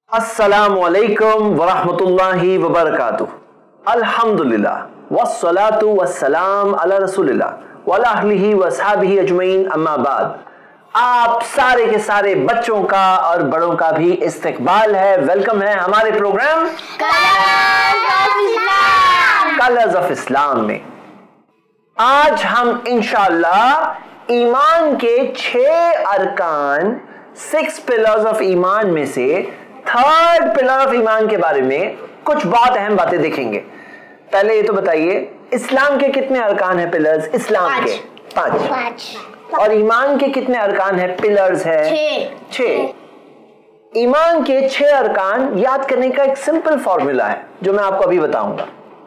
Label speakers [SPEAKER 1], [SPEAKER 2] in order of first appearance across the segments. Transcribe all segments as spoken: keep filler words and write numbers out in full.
[SPEAKER 1] अस्सलामु अलैकुम वरहमतुल्लाहि वबरकातुह। अल्हम्दुलिल्लाह वस्सलातु वस्सलाम अला रसूलिल्लाह व अला अहलिही व अस्हाबिही अजमईन, अम्मा बाद। आप सारे के सारे बच्चों का और बड़ों का भी इस्तकबाल है, वेलकम है हमारे प्रोग्राम कलर्स ऑफ इस्लाम में। आज हम इंशाअल्लाह ईमान के छह अरकान, सिक्स पिलर्स ऑफ ईमान में से थर्ड पिलर ऑफ ईमान के बारे में कुछ बहुत अहम बातें देखेंगे। पहले ये तो बताइए, इस्लाम के कितने अरकान हैं? पिलर्स इस्लाम के पांच, पांच। और ईमान के कितने अरकान हैं? पिलर्स है छह। छह। ईमान के छह अरकान याद करने का एक सिंपल फॉर्मूला है जो मैं आपको अभी बताऊंगा।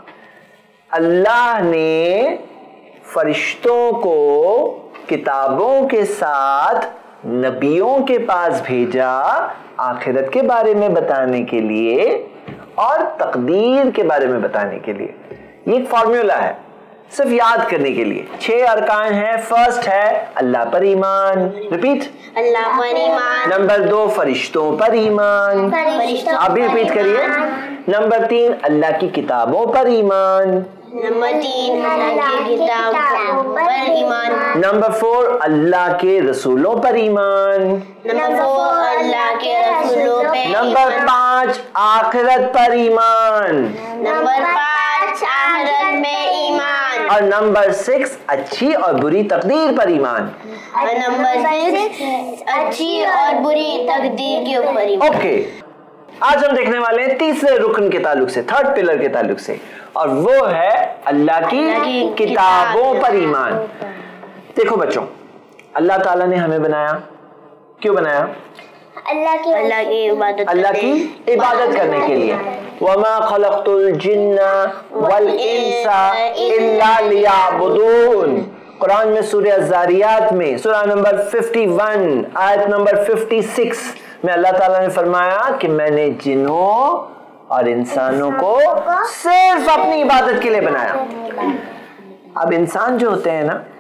[SPEAKER 1] अल्लाह ने फरिश्तों को किताबों के साथ नबियों के पास भेजा, आखिरत के बारे में बताने के लिए और तकदीर के बारे में बताने के लिए। ये एक फॉर्मूला है सिर्फ याद करने के लिए। छह अरकान है। फर्स्ट है अल्लाह पर ईमान, रिपीट,
[SPEAKER 2] अल्लाह पर ईमान।
[SPEAKER 1] नंबर दो फरिश्तों पर ईमान, आप भी रिपीट करिए। नंबर तीन अल्लाह की किताबों पर ईमान।
[SPEAKER 2] नंबर तीन अल्लाह की किताबों पर ईमान।
[SPEAKER 1] नंबर फोर अल्लाह के रसूलों पर ईमान।
[SPEAKER 2] नंबर फोर अल्लाह के रसूलों पे।
[SPEAKER 1] नंबर पाँच आखिरत पर ईमान।
[SPEAKER 2] नंबर पाँच आखिरत में ईमान।
[SPEAKER 1] और नंबर सिक्स अच्छी और बुरी तकदीर पर ईमान।
[SPEAKER 2] और नंबर सिक्स अच्छी और बुरी तकदीर के ऊपर ईमान।
[SPEAKER 1] ओके, आज हम देखने वाले हैं तीसरे रुकन के ताल्लुक से, थर्ड पिलर के ताल्लुक से, और वो है अल्लाह की किताबों पर ईमान। देखो बच्चों, अल्लाह ताला ने हमें बनाया, क्यों बनाया?
[SPEAKER 2] अल्लाह की अल्लाह की इबादत
[SPEAKER 1] अल्लाह की इबादत करने के लिए। वमा खलक़तुल जिन्ना वल इंसा इल्ला लियअबुदून। कुरान में सूरह ज़ारियात में सूरह नंबर इक्यावन आयत नंबर छप्पन में अल्लाह ताला ने फरमाया कि मैंने जिन्नों और इंसानों को सिर्फ अपनी इबादत के लिए बनाया। अब इंसान जो होते हैं ना,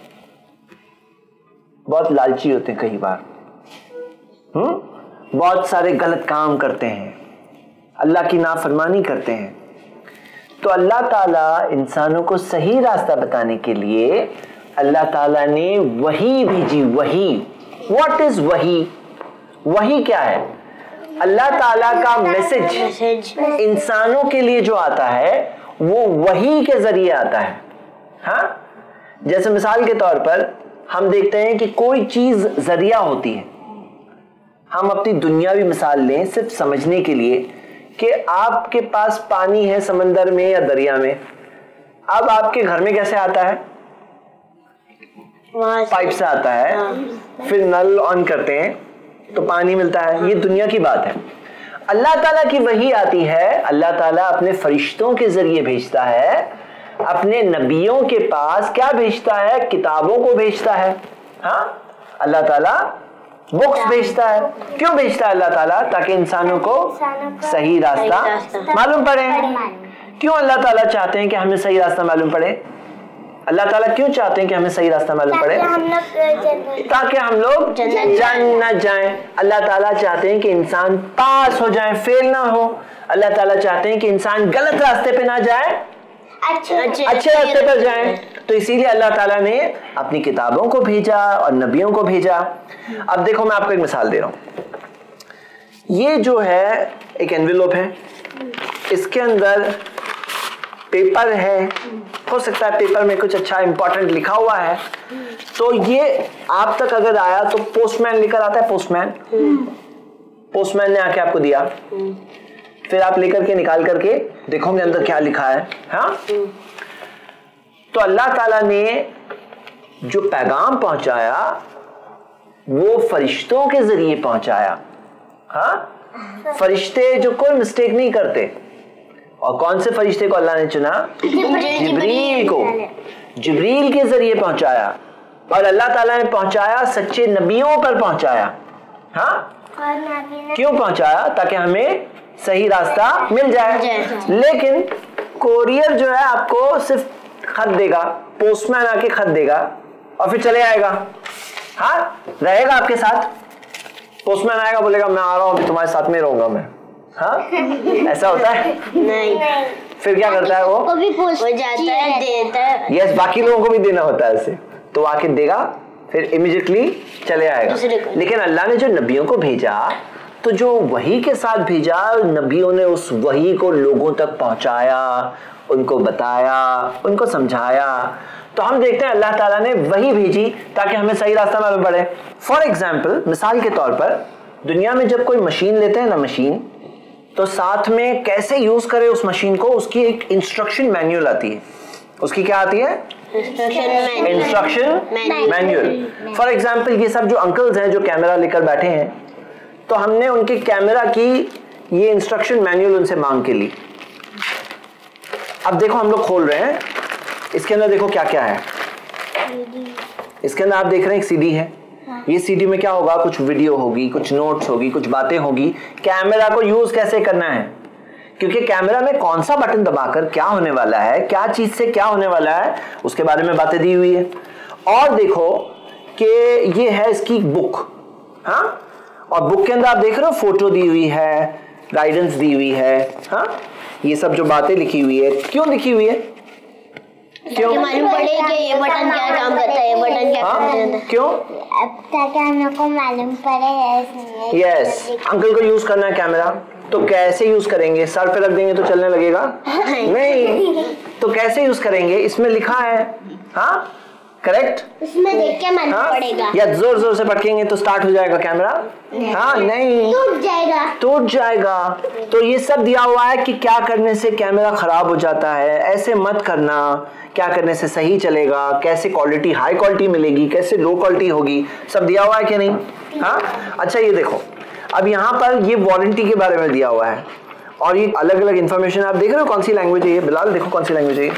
[SPEAKER 1] बहुत लालची होते हैं, कई बार हम्म बहुत सारे गलत काम करते हैं, अल्लाह की नाफरमानी करते हैं। तो अल्लाह ताला इंसानों को सही रास्ता बताने के लिए अल्लाह ताला ने वही भेजी। वही, व्हाट इज वही? वही क्या है? अल्लाह ताला का मैसेज इंसानों के लिए जो आता है वो वही के जरिए आता है। हाँ, जैसे मिसाल के तौर पर हम देखते हैं कि कोई चीज जरिया होती है। हम अपनी दुनियावी मिसाल लें सिर्फ समझने के लिए कि आपके पास पानी है समंदर में या दरिया में। अब आपके घर में कैसे आता है? पाइप से आता है, फिर नल ऑन करते हैं तो पानी मिलता है। ये दुनिया की बात है। अल्लाह ताला की वही आती है, अल्लाह ताला अपने फरिश्तों के जरिए भेजता है, अपने नबियों के पास क्या भेजता है? किताबों को भेजता है। हाँ, अल्लाह ताला बुक्स भेजता है। क्यों भेजता है अल्लाह ताला? ताकि इंसानों को सही रास्ता मालूम पड़े। क्यों अल्लाह ताला चाहते हैं कि हमें सही रास्ता मालूम पड़े? अल्लाह ताला क्यों चाहते हैं कि हमें सही रास्ता मालूम पड़े? ताकि हम लोग जन्नत जाएं। अल्लाह ताला चाहते हैं कि इंसान पास हो जाए, फेल ना हो। अल्लाह ताला चाहते हैं कि इंसान गलत रास्ते पे ना जाए, अच्छे अच्छे रास्ते पर जाए। तो इसीलिए अल्लाह ताला ने अपनी किताबों को भेजा और नबियों को भेजा। अब देखो, मैं आपको एक मिसाल दे रहा हूं। ये जो है एक एनवेलप है, इसके अंदर पेपर है। हो सकता है पेपर में कुछ अच्छा इंपॉर्टेंट लिखा हुआ है, तो ये आप तक अगर आया तो पोस्टमैन लेकर आता है। पोस्टमैन पोस्टमैन ने आके आपको दिया, फिर आप लेकर के निकाल करके देखोगे अंदर क्या लिखा है। हाँ, तो अल्लाह ताला ने जो पैगाम पहुंचाया वो फरिश्तों के जरिए पहुंचाया। हाँ, फरिश्ते जो कोई मिस्टेक नहीं करते। और कौन से फरिश्ते को अल्लाह ने चुना? जिब्रील को। जिब्रील के जरिए पहुंचाया। और अल्लाह ताला ने पहुंचाया सच्चे नबियों पर पहुंचाया। हाँ, क्यों पहुंचाया? ताकि हमें सही रास्ता मिल जाए। लेकिन कोरियर जो है आपको सिर्फ खत देगा, पोस्टमैन आके खत देगा और फिर चले आएगा। हाँ, रहेगा आपके साथ, पोस्टमैन आएगा बोलेगा मैं आ रहा हूँ, तुम्हारे साथ में रहूंगा मैं, हाँ ऐसा होता है?
[SPEAKER 2] नहीं।
[SPEAKER 1] फिर क्या करता है वो?
[SPEAKER 2] वो भी वो जाता है, देता है।
[SPEAKER 1] यस, बाकी लोगों को भी देना होता है उसे, तो आके देगा, फिर इमीडिएटली चले आएगा। लेकिन अल्लाह ने जो नबियों को भेजा, तो जो वही के साथ भेजा, नबियों ने उस वही को लोगों तक पहुंचाया, उनको बताया, उनको समझाया। तो हम देखते हैं अल्लाह ताला ने वही भेजी ताकि हमें सही रास्ता मालूम पड़े। फॉर एग्जाम्पल, मिसाल के तौर पर, दुनिया में जब कोई मशीन लेते हैं ना, मशीन, तो साथ में कैसे यूज करे उस मशीन को, उसकी एक इंस्ट्रक्शन मैनुअल आती है। उसकी क्या आती है? Instruction manual. फॉर एग्जाम्पल, ये सब जो अंकल्स हैं जो कैमरा लेकर बैठे हैं, तो हमने उनके कैमरा की ये इंस्ट्रक्शन मैनुअल उनसे मांग के ली। अब देखो हम लोग खोल रहे हैं, इसके अंदर देखो क्या क्या है। इसके अंदर आप देख रहे हैं एक सीडी है। ये सीडी में क्या होगा? कुछ वीडियो होगी, कुछ नोट्स होगी, कुछ बातें होगी। कैमरा को यूज कैसे करना है, क्योंकि कैमरा में कौन सा बटन दबाकर क्या होने वाला है, क्या चीज से क्या होने वाला है, उसके बारे में बातें दी हुई है। और देखो कि ये है इसकी बुक, हाँ, और बुक के अंदर आप देख रहे हो फोटो दी हुई है, गाइडेंस दी हुई है, हाँ, ये सब जो बातें लिखी हुई है। क्यों लिखी हुई है? क्यों?
[SPEAKER 2] मालूम पड़े कि ये बटन क्या काम करता है, ये बटन क्या काम करता है।
[SPEAKER 1] क्यों?
[SPEAKER 2] ताकि हम लोग को मालूम पड़े।
[SPEAKER 1] यस, अंकल को यूज करना है कैमरा, तो कैसे यूज करेंगे? सर पे रख देंगे तो चलने लगेगा? नहीं। तो कैसे यूज करेंगे? इसमें लिखा है, हाँ, करेक्ट।
[SPEAKER 2] उसमें देख के मालूम
[SPEAKER 1] हाँ?
[SPEAKER 2] पड़ेगा।
[SPEAKER 1] या जोर जोर से पटकेंगे तो स्टार्ट हो जाएगा कैमरा? हाँ, नहीं,
[SPEAKER 2] टूट जाएगा,
[SPEAKER 1] टूट जाएगा। तो ये सब दिया हुआ है कि क्या करने से कैमरा खराब हो जाता है, ऐसे मत करना, क्या करने से सही चलेगा, कैसे क्वालिटी हाई क्वालिटी मिलेगी, कैसे लो क्वालिटी होगी, सब दिया हुआ है कि नहीं? हाँ, अच्छा ये देखो, अब यहाँ पर ये वारंटी के बारे में दिया हुआ है, और ये अलग अलग इंफॉर्मेशन आप देख रहे हो। कौन सी लैंग्वेज है ये बिलाल? देखो कौन सी लैंग्वेज है ये?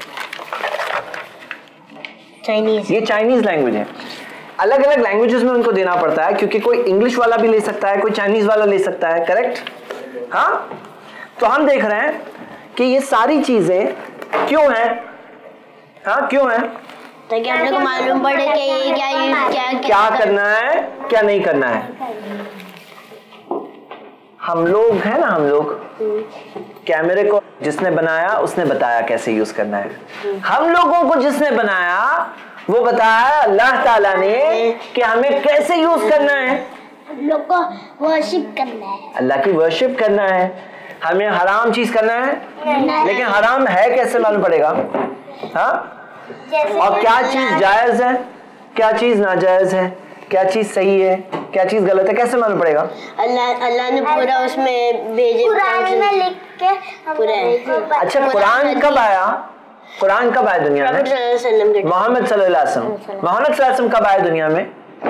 [SPEAKER 2] चाइनीज।
[SPEAKER 1] ये चाइनीज लैंग्वेज है। अलग अलग लैंग्वेजेस में उनको देना पड़ता है, क्योंकि कोई इंग्लिश वाला भी ले सकता है, कोई चाइनीज वाला ले सकता है, करेक्ट? हाँ, तो हम देख रहे हैं कि ये सारी चीजें क्यों हैं? हाँ, क्यों हैं?
[SPEAKER 2] ताकि हम लोग को मालूम पड़े कि ये क्या यूज क्या
[SPEAKER 1] क्या करना है, क्या नहीं करना है। हम लोग है ना, हम लोग कैमरे को जिसने बनाया उसने बताया कैसे यूज करना है। हम लोगों को जिसने बनाया वो बताया अल्लाह ताला ने कि हमें कैसे यूज करना है।
[SPEAKER 2] हम लोग को वर्शिप करना है,
[SPEAKER 1] अल्लाह की वर्शिप करना है। हमें हराम चीज करना है, लेकिन हराम है कैसे मालूम पड़ेगा? हाँ, और क्या चीज जायज है, क्या चीज नाजायज है, क्या चीज सही है, क्या चीज गलत है, कैसे मालूम पड़ेगा?
[SPEAKER 2] अल्लाह अल्लाह ने पूरा उसमें भेजे, कुरान में लिख के पूरा।
[SPEAKER 1] अच्छा, कुरान कब आया? कुरान कब आया दुनिया में? मोहम्मद सल्लल्लाहु अलैहि वसल्लम। मोहम्मद सल्लल्लाहु अलैहि वसल्लम कब आए दुनिया में?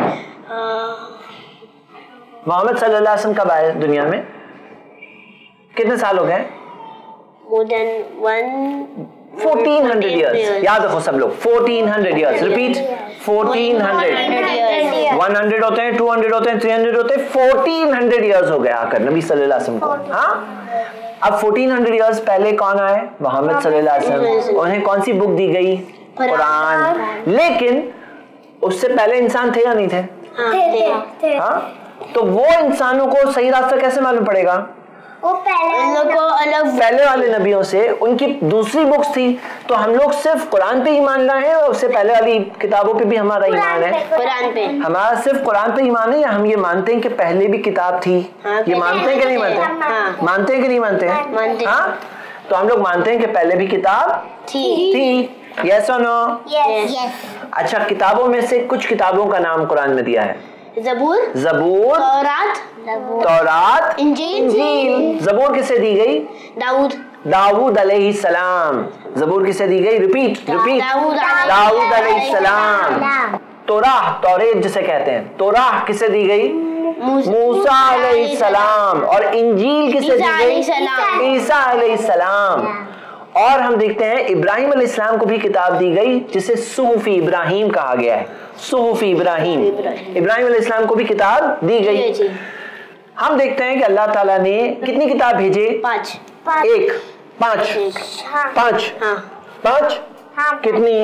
[SPEAKER 1] मोहम्मद सल्लल्लाहु अलैहि वसल्लम कब आए दुनिया में? कितने साल हो गए?
[SPEAKER 2] More than one
[SPEAKER 1] fourteen hundred years। याद रखो सब लोग, fourteen hundred years। Repeat, fourteen hundred। one hundred होते हैं, two hundred होते हैं, three hundred होते हैं, fourteen hundred years हो गए आकर नबी सल्लल्लाहु अलैहि वसल्लम को। हाँ, अब fourteen hundred years पहले कौन आए? मोहम्मद सल्लल्लाहु अलैहि वसल्लम। उन्हें कौन सी बुक दी गई? कुरान। लेकिन उससे पहले इंसान थे या नहीं थे?
[SPEAKER 2] थे।
[SPEAKER 1] हाँ, तो वो इंसानों को सही रास्ता कैसे मालूम पड़ेगा?
[SPEAKER 2] वो पहले हम लोग को अलग
[SPEAKER 1] पहले वाले नबियों से उनकी दूसरी बुक्स थी, तो हम लोग सिर्फ कुरान पे ईमान लाए हैं, और उससे पहले वाली किताबों पे भी हमारा ईमान है।
[SPEAKER 2] कुरान पे
[SPEAKER 1] हमारा सिर्फ कुरान पे ईमान है, या हम ये मानते हैं कि पहले भी किताब थी?
[SPEAKER 2] हाँ,
[SPEAKER 1] ये मानते हैं कि नहीं मानते?
[SPEAKER 2] हाँ।
[SPEAKER 1] मानते हैं कि नहीं मानते हैं?
[SPEAKER 2] मानते हैं।
[SPEAKER 1] हाँ, तो हम लोग मानते हैं कि पहले भी किताब
[SPEAKER 2] थी।
[SPEAKER 1] थी। यस और नो?
[SPEAKER 2] यस।
[SPEAKER 1] अच्छा, किताबों में से कुछ किताबों का नाम कुरान में दिया है।
[SPEAKER 2] ज़बूर,
[SPEAKER 1] ज़बूर,
[SPEAKER 2] तौरात,
[SPEAKER 1] तौरात,
[SPEAKER 2] इंजील।
[SPEAKER 1] इंजील। ज़बूर किसे दी गई?
[SPEAKER 2] दाऊद,
[SPEAKER 1] दाऊद अलैहिस्सलाम। ज़बूर किसे दी गई? रिपीट रिपीट, दाऊद अलैहिस्सलाम। तौराह, तौरेत जिसे कहते हैं, तौराह किसे दी गई? मूसा अलैहिस्सलाम। और इंजील किसे दी गई? ईसा अलैहिस्सलाम। और हम देखते हैं इब्राहिम अलैहिस्सलाम को भी किताब दी गई जिसे सुहुफी इब्राहिम कहा गया है। सुहुफी इब्राहिम, इब्राहिम अलैहिस्सलाम को भी किताब दी गई। हम देखते हैं कि अल्लाह ताला ने कितनी किताब भेजे?
[SPEAKER 2] पांच।
[SPEAKER 1] एक, पांच, पांच, पांच, कितनी?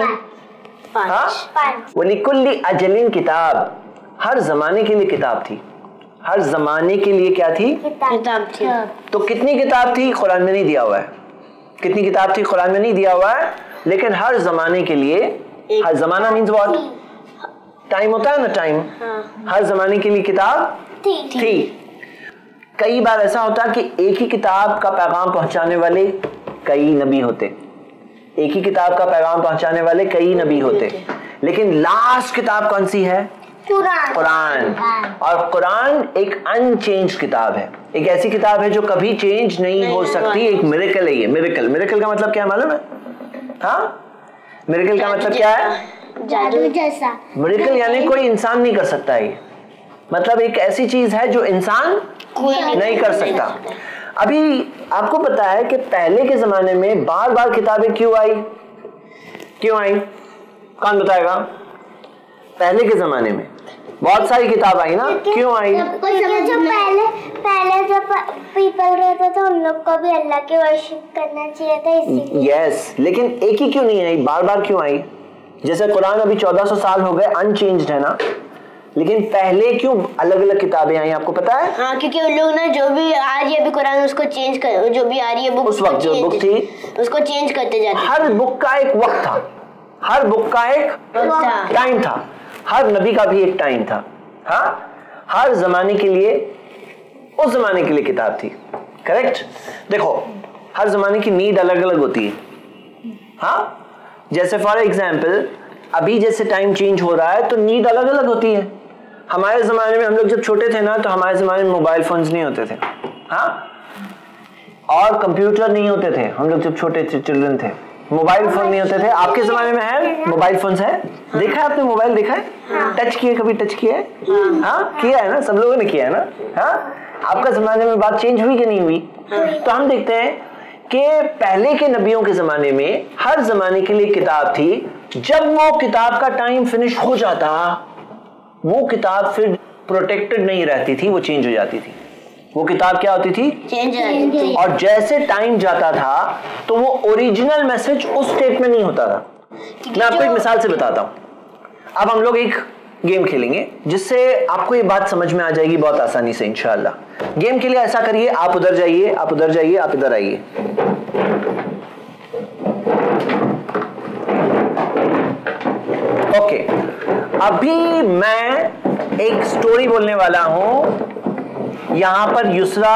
[SPEAKER 1] पांच। वलिकुल्ली अजलिन किताब, हर जमाने के लिए किताब थी। ہر زمانے کے لیے کیا تھی؟
[SPEAKER 2] کتاب تھی.
[SPEAKER 1] تو کتنی کتاب تھی؟ قرآن میں نہیں دیا ہوا ہے. کتنی کتاب تھی؟ قرآن میں نہیں دیا ہوا ہے, لیکن ہر زمانے کے لیے, ہر زمانہ مینز واٹ؟ ٹائم ہوتا ہے نا, ٹائم. ہر زمانے کے لیے کتاب تھی. کئی بار ایسا ہوتا کہ ایک ہی کتاب کا پیغام پہنچانے والے کئی نبی ہوتے, ایک ہی کتاب کا پیغام پہنچانے والے کئی نبی ہوتے, لیکن لاسٹ کتاب کون سی ہے؟ قرآن. اور قرآن ایک ان چینج کتاب ہے, ایک ایسی کتاب ہے جو کبھی چینج نہیں ہو سکتی. ایک میریکل ہے یہ. میریکل, میریکل کا مطلب کیا معلوم ہے؟ ہاں, میریکل کا مطلب کیا ہے؟
[SPEAKER 2] جادو جیسا.
[SPEAKER 1] میریکل یعنی کوئی انسان نہیں کر سکتا ہے, مطلب ایک ایسی چیز ہے جو انسان نہیں کر سکتا. ابھی آپ کو پتا ہے کہ پہلے کے زمانے میں بار بار کتابیں کیوں آئی؟ کیوں آئی؟ کون بتائے گا؟ پہلے کے زمانے میں بہت ساری کتاب آئی نا, کیوں آئی؟
[SPEAKER 3] جو پہلے پہلے جب پیپل رہتے تھے ان لوگ کو بھی اللہ کی ورشپ کرنا چاہیے تھا, اسی لیے.
[SPEAKER 1] یس, لیکن ایک ہی کیوں نہیں آئی, بار بار کیوں آئی؟ جیسے قرآن ابھی چودہ سو سال ہو گئے ان چینجڈ ہے نا, لیکن پہلے کیوں الگ الگ کتابیں آئی آپ کو پتا ہے؟
[SPEAKER 2] ہاں, کیونکہ ان لوگ نا جو بھی آ رہی ہے ابھی قرآن اس کو چینج کر, جو بھی آ رہی ہے بک
[SPEAKER 1] اس وقت جو بک تھی
[SPEAKER 2] اس کو چینج کرتے جاتے.
[SPEAKER 1] ہر بک کا ایک وقت تھا, ہر بک کا ایک ٹائم تھا, ہر نبی کا بھی ایک ٹائم تھا. ہاں, ہر زمانے کے لیے اس زمانے کے لیے کتاب تھی. کریکٹ. دیکھو ہر زمانے کی نیڈ الگ الگ ہوتی ہے. ہاں, جیسے فار ایگزامپل ابھی جیسے ٹائم چینج ہو رہا ہے تو نیڈ الگ الگ ہوتی ہے. ہمارے زمانے میں, ہم لوگ جب چھوٹے تھے نا تو ہمارے زمانے میں موبائل فونز نہیں ہوتے تھے. ہاں, اور کمپیوٹر نہیں ہوتے تھے. ہم لوگ جب چھوٹے چلڈرن تھے موبائل فون نہیں ہوتے تھے. آپ کے زمانے میں ہے موبائل فونز ہے؟ دیکھا ہے آپ نے موبائل؟ دیکھا ہے؟ ٹچ کیے کبھی؟ ٹچ کیا ہے؟ ہاں کیا ہے نا, سب لوگوں نے کیا ہے نا. ہاں, آپ کا زمانے میں بات چینج ہوئی کہ نہیں ہوئی؟ تو ہم دیکھتے ہیں کہ پہلے کے نبیوں کے زمانے میں ہر زمانے کے لیے کتاب تھی. جب وہ کتاب کا ٹائم فنش ہو جاتا وہ کتاب پھر پروٹیکٹڈ نہیں رہتی تھی, وہ چینج ہو جاتی تھی. وہ کتاب کیا ہوتی تھی؟
[SPEAKER 2] چینج ہو جاتی تھی.
[SPEAKER 1] اور جیسے ٹائم جاتا تھا تو وہ اوریجنل میسج اس اسٹیٹ میں نہیں ہوتا تھا. میں آپ کو ایک مثال سے بتاتا ہوں. اب ہم لوگ ایک گیم کھیلیں گے جس سے آپ کو یہ بات سمجھ میں آ جائے گی بہت آسانی سے انشاءاللہ. گیم کے لیے ایسا کریے, آپ ادھر جائیے, آپ ادھر جائیے, آپ ادھر آئیے. اوکے, ابھی میں ایک سٹوری بولنے والا ہوں یہاں پر یسرا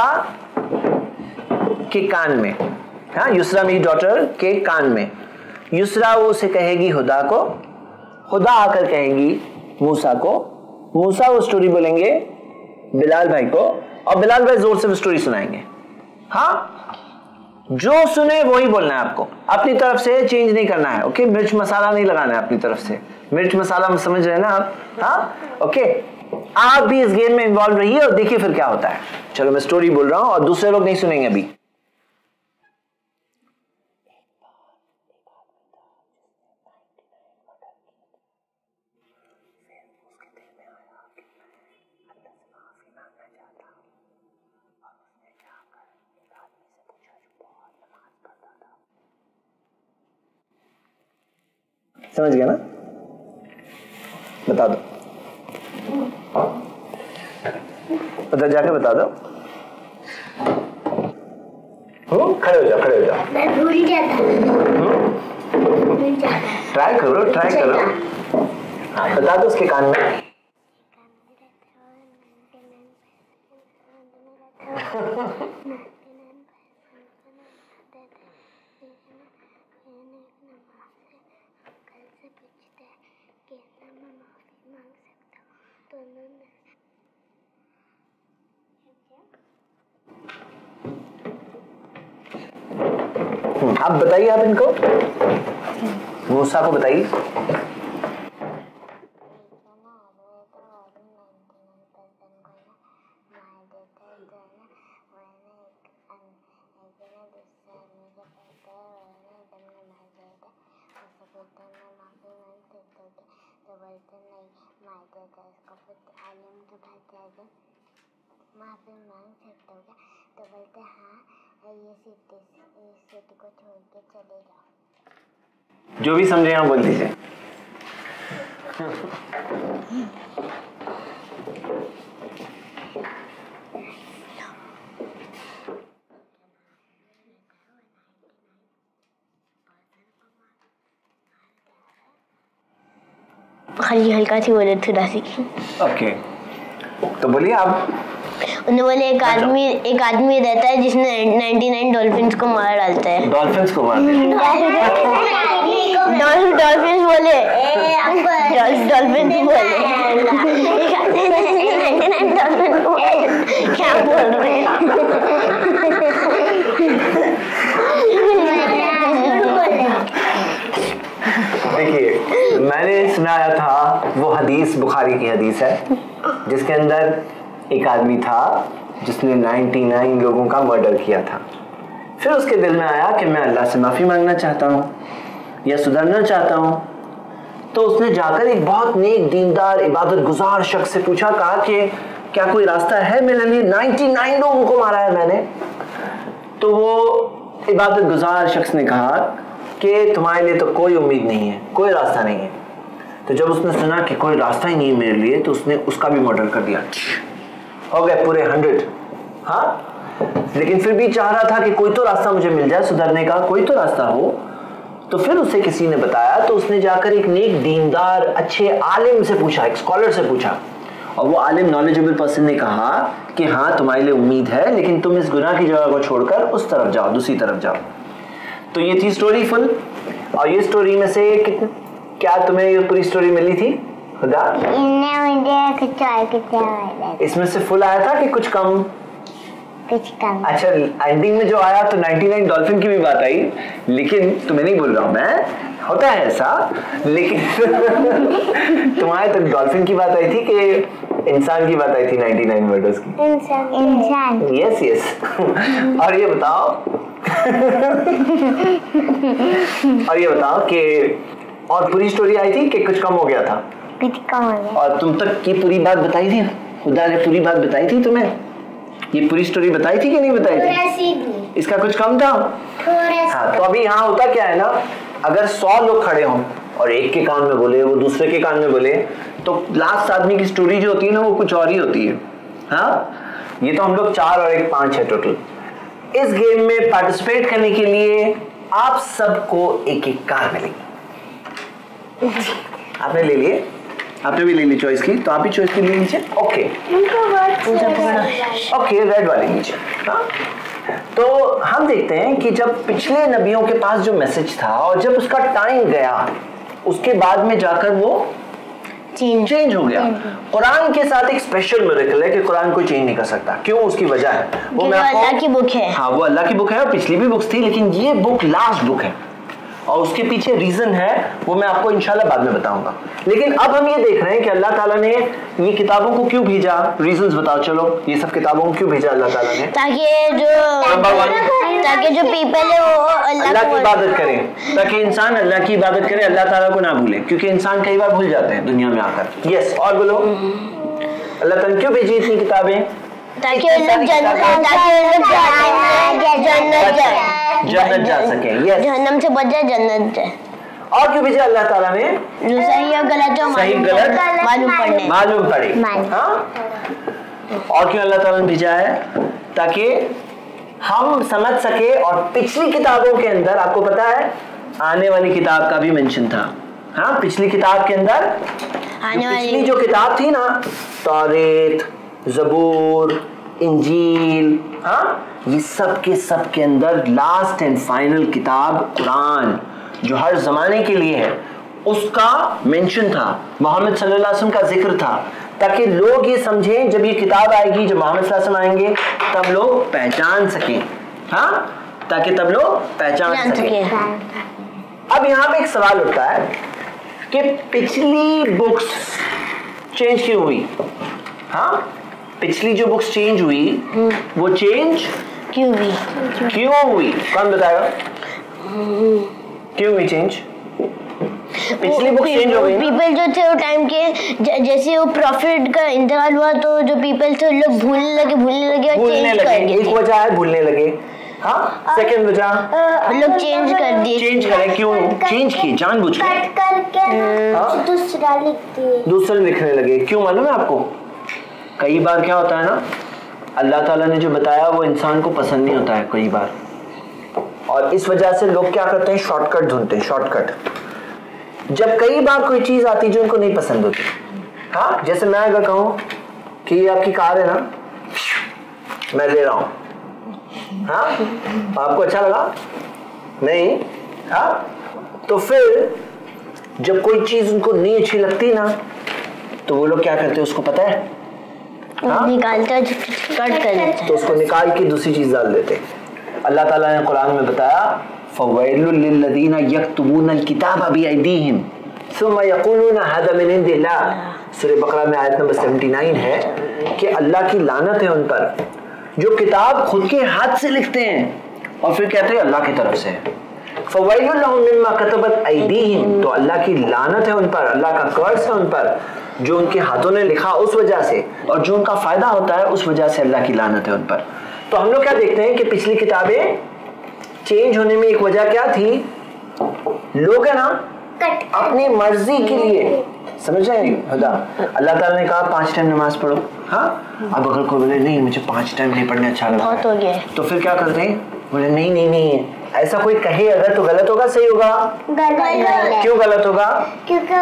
[SPEAKER 1] کے کان میں. ہاں, یسرا میری ڈاٹر کے کان میں. یسرا وہ اسے کہے گی خدا کو, خدا آ کر کہیں گی موسیٰ کو, موسیٰ وہ سٹوری بولیں گے بلال بھائی کو, اور بلال بھائی زور سے وہ سٹوری سنائیں گے. ہاں, جو سنے وہی بولنا ہے آپ کو, اپنی طرف سے چینج نہیں کرنا ہے. اوکے, مرچ مسالہ نہیں لگانا ہے اپنی طرف سے. مرچ مسالہ سمجھ رہے ہیں نا آپ؟ ہاں, اوکے. آپ بھی اس گیم میں انوالو رہیے اور دیکھیے پھر کیا ہوتا ہے. چلو میں سٹوری بول رہا ہوں اور دوسرے لوگ نہیں سنیں گے ابھی. سمجھ گیا نا؟ بتا دو, ادھر جا کے بتا دو. کھڑے ہو جاؤ, کھڑے ہو جاؤ.
[SPEAKER 3] میں بھول جاتا.
[SPEAKER 1] ٹرائی کرو, ٹرائی کرو. ہاں, بتا دو اس کے کان میں. آپ بتائیے, آپ ان کو موسیٰ کو بتائیے. جو بھی سمجھے ہاں بول دیجیے.
[SPEAKER 2] खाली हल्का सी बोले थोड़ा सी।
[SPEAKER 1] ओके तो बोलिए आप।
[SPEAKER 2] उन्होंने बोले एक आदमी एक आदमी रहता है जिसने निन्यानवे डॉल्फिन्स को मार डालता है।
[SPEAKER 1] डॉल्फिन्स को मार
[SPEAKER 2] डॉल्फिन्स बोले डॉल्फिन्स बोले क्या बोल रहे हैं?
[SPEAKER 1] देखिए मैंने सुनाया था वो हदीस बुखारी की हदीस है जिसके अंदर एक आदमी था जिसने निन्यानवे लोगों का मर्डर किया था। फिर उसके दिल में आया कि मैं अल्लाह से माफ़ी मांगना चाहता हूँ या सुधरना चाहता हूँ। तो उसने जाकर एक बहुत नेक दीनदार इबादत गुजार शख्स से पूछा, कहा कि क्या कोई रास्ता है मेरे लिए, निन्यानवे लोगों को मारा है मैंने। तो वो इबादत गुजार शख्स ने कहा कि तुम्हारे लिए तो कोई उम्मीद नहीं है, कोई रास्ता नहीं है। तो जब उसने सुना कि कोई रास्ता ही नहीं है मेरे लिए, तो उसने उसका भी मर्डर कर दिया। हो गए पूरे हंड्रेड। हाँ, लेकिन फिर भी चाह रहा था कि कोई तो रास्ता मुझे मिल जाए सुधरने का, कोई तो रास्ता हो। तो फिर उसे किसी ने बताया, तो उसने जाकर एक नेक दीनदार अच्छे आलिम से पूछा, एक स्कॉलर से पूछा, और वो आलिम नॉलेजेबल पर्सन ने कहा कि हाँ तुम्हारे लिए उम्मीद है, लेकिन तुम इस गुनाह की जगह को छोड़कर उस तरफ जाओ, दूसरी तरफ जाओ। तो ये थी स्टोरी फुल। और ये स्टोरी में से कितने, क्या तुम्हें ये पूरी स्टोरी मिली थी खुदा? इसमें से फुल आया था कि कुछ कम?
[SPEAKER 3] कुछ कम।
[SPEAKER 1] अच्छा, एंडिंग में जो आया तो निन्यानवे डॉल्फिन की भी बात आई, लेकिन तुम्हें नहीं बोल रहा हूँ मैं, होता है ऐसा, लेकिन तुम्हारे तो डॉल्फिन की बात आई थी कि इंसान की बात आई थी निन्यानवे मर्डर्स की।
[SPEAKER 3] इंसान इंसान
[SPEAKER 1] यस यस। और ये बताओ और ये बताओ कि और पूरी स्टोरी आई थी कि कुछ कम हो गया था?
[SPEAKER 3] कुछ कम हो गया।
[SPEAKER 1] और तुम तक की पूरी बात बताई थी, खुदा ने पूरी बात बताई थी तुम्हें? ये पूरी स्टोरी बताई थी कि नहीं बताई थी? इसका कुछ कम था? हाँ, तो अभी यहाँ होता क्या है ना, अगर सौ लोग खड़े हों और एक के कान में बोले, वो दूसरे के कान में बोले, तो लास्ट आदमी की स्टोरी जो होती है ना वो कुछ और ही होती है। हाँ, ये तो हम लोग चार और एक पांच है टोटल। इस गेम में पार्टिसिपेट करने के लिए आप सबको एक एक कार मिलेगी। आपने ले लिए, आपने भी ले ली चॉइस की, तो आप भी चॉइस की ले लीजिए। ओके ओके, रेड वाली लीजिए। हाँ, तो हम देखते हैं कि जब पिछले नबियों के पास जो मैसेज था और जब उसका टाइम गया, उसके बाद में जाकर वो चेंज चेंज हो गया। कुरान के साथ एक स्पेशल मिरेकल है कि कुरान कोई चेंज नहीं कर सकता। क्यों? उसकी वजह है वो मैं आपको,
[SPEAKER 2] अल्लाह की बुक है।
[SPEAKER 1] हाँ, वो अल्लाह की बुक है और पिछली भी बुक्स थी, लेकिन ये बुक लास्ट बुक है और उसके पीछे रीजन है वो मैं आपको इंशाल्लाह बाद में बताऊंगा। लेकिन अब हम ये देख रहे हैं कि अल्लाह ताला ने ये किताबों को क्यों भेजा, रीजंस बताओ। चलो, ये सब किताबों को क्यों भेजा अल्लाह ताला ने?
[SPEAKER 2] ताकि जो ताकि जो पीपल है वो
[SPEAKER 1] अल्लाह की इबादत करें, ताकि इंसान अल्लाह की इबादत करे, अल्लाह ताला को ना भूले, क्योंकि इंसान कई बार भूल जाते हैं दुनिया में आकर। यस, और बोलो, अल्लाह ताला क्यों भेजी इतनी किताबें?
[SPEAKER 2] ताकि लोग जन्नत
[SPEAKER 1] जन्नत जा सके। यस,
[SPEAKER 2] जहन्नम से बच जाए, जन्नत जाए।
[SPEAKER 1] और क्यों भेजा अल्लाह ताला ने?
[SPEAKER 2] जो सही और गलत जो
[SPEAKER 1] सही गलत
[SPEAKER 2] मालूम पड़े
[SPEAKER 1] मालूम पड़े। हाँ, और क्यों अल्लाह ताला ने भेजा है? ताकि हम समझ सके। और पिछली किताबों के अंदर आपको पता है आने वाली किताब का भी मेंशन था। हाँ, पिछली किताब के अंदर
[SPEAKER 2] आने वाली
[SPEAKER 1] पिछली जो किताब थी ना, तौरेत, ज़बूर, इंजील, हाँ, ये सब के सब के अंदर लास्ट एंड फाइनल किताब कुरान जो हर जमाने के लिए है, उसका मेंशन था, मोहम्मद सल्लल्लाहु अलैहि वसल्लम का जिक्र था, ताकि लोग ये समझें जब ये किताब आएगी, जब मोहम्मद सल्लल्लाहु अलैहि वसल्लम आएंगे, तब लोग पहचान सकें। हाँ, ताकि तब लोग पहचान सकें। अब यहाँ पे एक सवाल उठता है कि पिछली बुक्स चेंज क्यों हुई? हाँ, पिछली जो बुक्स चेंज हुई वो चेंज
[SPEAKER 2] क्यों हुई?
[SPEAKER 1] क्यों हुई? कौन बताएगा क्यों हुई चेंज? पिछली बुक चेंज हो गई।
[SPEAKER 2] पीपल जो थे वो टाइम के ज, जैसे वो प्रॉफिट का इंतकाल हुआ तो जो पीपल थे लोग भूलने लगे भूलने लगे और
[SPEAKER 1] भूलने
[SPEAKER 2] चेंज
[SPEAKER 1] लगे।
[SPEAKER 2] कर दिए।
[SPEAKER 1] एक वजह है भूलने लगे। हाँ, सेकंड वजह
[SPEAKER 2] लोग चेंज कर दिए।
[SPEAKER 1] चेंज करें, क्यों चेंज किए? जानबूझ के
[SPEAKER 3] कट करके दूसरा लिख दिए,
[SPEAKER 1] दूसरे लिखने लगे। क्यों मालूम है आपको? कई बार क्या होता है ना, अल्लाह ताला ने जो बताया वो इंसान को पसंद नहीं होता है कई बार, और इस वजह से लोग क्या करते हैं, शॉर्टकट ढूंढते हैं। शॉर्टकट جب کئی بار کوئی چیز آتی جو ان کو نہیں پسند ہوتی. ہاں جیسے میں اگر کہوں کہ یہ آپ کی کار ہے نا, میں لے رہا ہوں, ہاں آپ کو اچھا لگا نہیں, ہاں تو پھر جب کوئی چیز ان کو نہیں اچھی لگتی نا تو وہ لوگ کیا کرتے ہیں اس کو پتہ ہے,
[SPEAKER 2] نکالتے کٹ کر دیتے
[SPEAKER 1] تو اس کو نکال کے دوسری چیز ڈال دیتے. اللہ تعالیٰ نے قرآن میں بتایا فَوَيْلٌ لِّلَّذِينَ يَكْتُبُونَ الْكِتَابَ بِأَيْدِيهِمْ ثُمَّ يَقُولُونَ هَذَا مِنْ عِندِ اللَّهِ. سورہ بقرہ میں آیت نمبر ستر ہے کہ اللہ کی لعنت ہے ان پر جو کتاب خود کے ہاتھ سے لکھتے ہیں اور پھر کہتے ہیں اللہ کی طرف سے. فَوَيْلٌ لَّهُم مِّمَّا كَتَبَتْ أَيْدِيهِمْ, تو اللہ کی لعنت ہے ان پر, اللہ کا قرض ہے ان پر جو ان کے ہاتھوں نے لکھا اس وجہ سے, اور جو ان کا فائدہ ہوتا ہے اس وجہ سے اللہ کی لعنت ہے ان پر. تو ہم لوگ کیا دیکھتے ہیں کہ پچھلی کتابیں چینج ہونے میں ایک وجہ کیا تھی, لوگ ہے نا اپنی مرضی کے لیے, سمجھ رہے ہیں خدا, اللہ تعالیٰ نے کہا پانچ ٹائم نماز پڑھو, ہاں اب اگر کوئی بولے نہیں مجھے پانچ ٹائم نہیں پڑھنے اچھا لگتا
[SPEAKER 2] بہت ہو گیا,
[SPEAKER 1] تو پھر کیا کرتے ہیں, بولے نہیں نہیں نہیں ایسا کوئی کہے اگر تو غلط ہوگا صحیح ہوگا, کیوں غلط ہوگا,
[SPEAKER 3] کیونکہ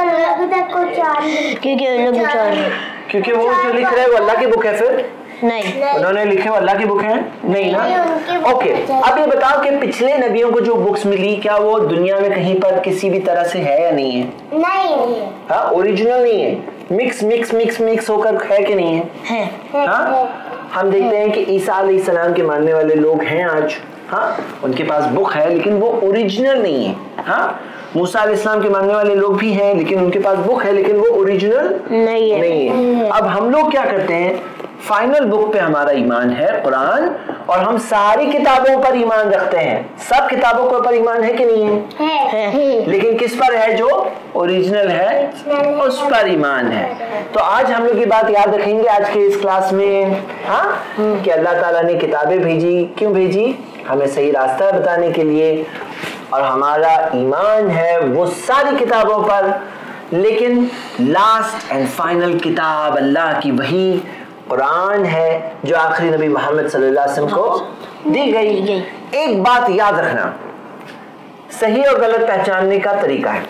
[SPEAKER 2] کیونکہ لوگ
[SPEAKER 1] کیونکہ وہ جو لکھ رہے ہیں وہ اللہ کی بک ہے, پھر
[SPEAKER 2] نہیں
[SPEAKER 1] انہوں نے لکھے وہ اللہ کی بک ہے نہیں نا. اوکے اب یہ بتاؤ کہ پچھلے نبیوں کو جو بکس ملی کیا وہ دنیا میں کہیں پر کسی بھی طرح سے ہے یا نہیں ہے؟
[SPEAKER 3] نہیں,
[SPEAKER 1] ہاں اوریجنل نہیں ہے, مکس مکس مکس مکس ہو کر ہے کہ نہیں ہے؟ ہاں ہم دیکھتے ہیں کہ عیسیٰ علیہ السلام کے ماننے والے لوگ ہیں آج, ہاں ان کے پاس بک ہے لیکن وہ اوریجنل نہیں ہے. ہاں موسیٰ علیہ السلام کے ماننے والے لوگ بھی ہیں لیکن ان کے پاس بک ہے لیکن وہ اوریجنل
[SPEAKER 2] نہیں
[SPEAKER 1] ہے. اب ہم لوگ کیا کرتے ہیں, فائنل بک پہ ہمارا ایمان ہے قرآن, اور ہم ساری کتابوں پر ایمان رکھتے ہیں, سب کتابوں کے اوپر ایمان ہے کہ نہیں ہے, لیکن کس پر ہے جو اوریجنل ہے اس پر ایمان ہے. تو آج ہم لوگ یہ بات یاد رکھیں گے آج کے اس کلاس میں, ہاں کہ اللہ تعالیٰ نے کتابیں بھیجی, کیوں بھیجی, ہمیں صحیح راستہ بتانے کے لیے, اور ہمارا ایمان ہے وہ ساری کتابوں پر, لیکن لاسٹ اینڈ فائنل کتاب اللہ کی وحی قرآن ہے جو آخری نبی محمد صلی اللہ علیہ وسلم کو دی گئی. ایک بات یاد رکھنا, صحیح اور غلط پہچاننے کا طریقہ ہے.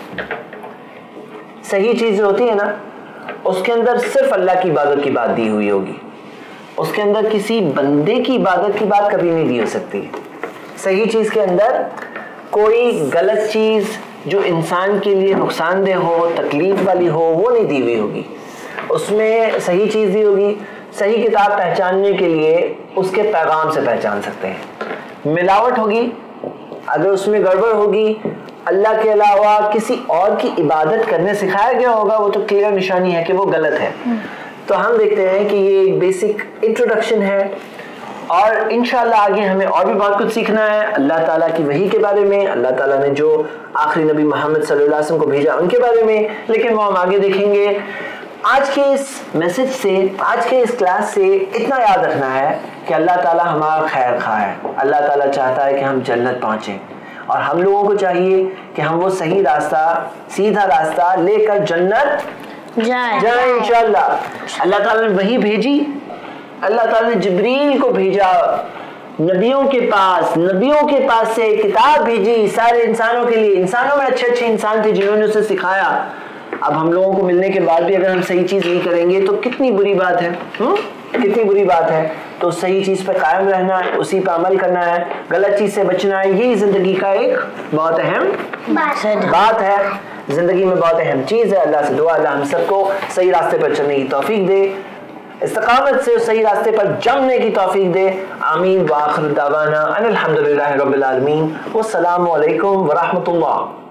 [SPEAKER 1] صحیح چیز ہوتی ہے نا اس کے اندر صرف اللہ کی عبادت کی بات دی ہوئی ہوگی, اس کے اندر کسی بندے کی عبادت کی بات کبھی نہیں دی ہو سکتی. صحیح چیز کے اندر کوئی غلط چیز جو انسان کے لیے نقصان دہ ہو, تکلیف والی ہو, وہ نہیں دی ہوئی ہوگی. اس میں صحیح چیز دی ہوگی. صحیح کتاب پہچاننے کے لیے اس کے پیغام سے پہچان سکتے ہیں. ملاوٹ ہوگی, اگر اس میں گڑبڑ ہوگی, اللہ کے علاوہ کسی اور کی عبادت کرنے سکھایا گیا ہوگا, وہ تو کلیئر نشانی ہے کہ وہ غلط ہے. تو ہم دیکھتے ہیں کہ یہ ایک بیسک انٹروڈکشن ہے, اور انشاءاللہ آگے ہمیں اور بھی بہت کچھ سیکھنا ہے اللہ تعالیٰ کی وحی کے بارے میں, اللہ تعالیٰ نے جو آخری نبی محمد صلی اللہ علیہ وسلم کو بھیجا ان کے بارے میں, لیکن وہ ہم آگے دیکھیں گے. آج کے اس میسج سے, آج کے اس کلاس سے اتنا یاد رکھنا ہے کہ اللہ تعالیٰ ہمارا خیر خواہ ہے. اللہ تعالیٰ چاہتا ہے کہ ہم جنت پہنچیں, اور ہم لوگوں کو چاہیے کہ ہم وہ صحیح راستہ, سیدھا راستہ لے کر جنت جائیں انشاءاللہ. اللہ تعالیٰ نے وحی بھیجی, اللہ تعالیٰ نے جبریل کو بھیجا نبیوں کے پاس, نبیوں کے پاس سے کتاب بھیجی سارے انسانوں کے لیے. انسانوں میں اچھے اچھے انسان تھے جنہوں نے اسے سکھایا. اب ہم لوگوں کو ملنے کے بعد بھی اگر ہم صحیح چیز نہیں کریں گے تو کتنی بری بات ہے, کتنی بری بات ہے. تو صحیح چیز پہ قائم رہنا ہے, اسی پہ عمل کرنا ہے, غلط چیز سے بچنا ہے. یہی زندگی کا ایک بہت اہم بات ہے, زندگی میں بہت اہم چیز ہے. اللہ سے دعا اللہ ہم سب کو صحیح راستے پر چلنے کی توفیق دے, استقامت سے صحیح راستے پر جمنے کی توفیق دے. آمین. وآخر دعوانا ان الحمدللہ رب العالمین. والسلام علیکم ورحمۃ اللہ.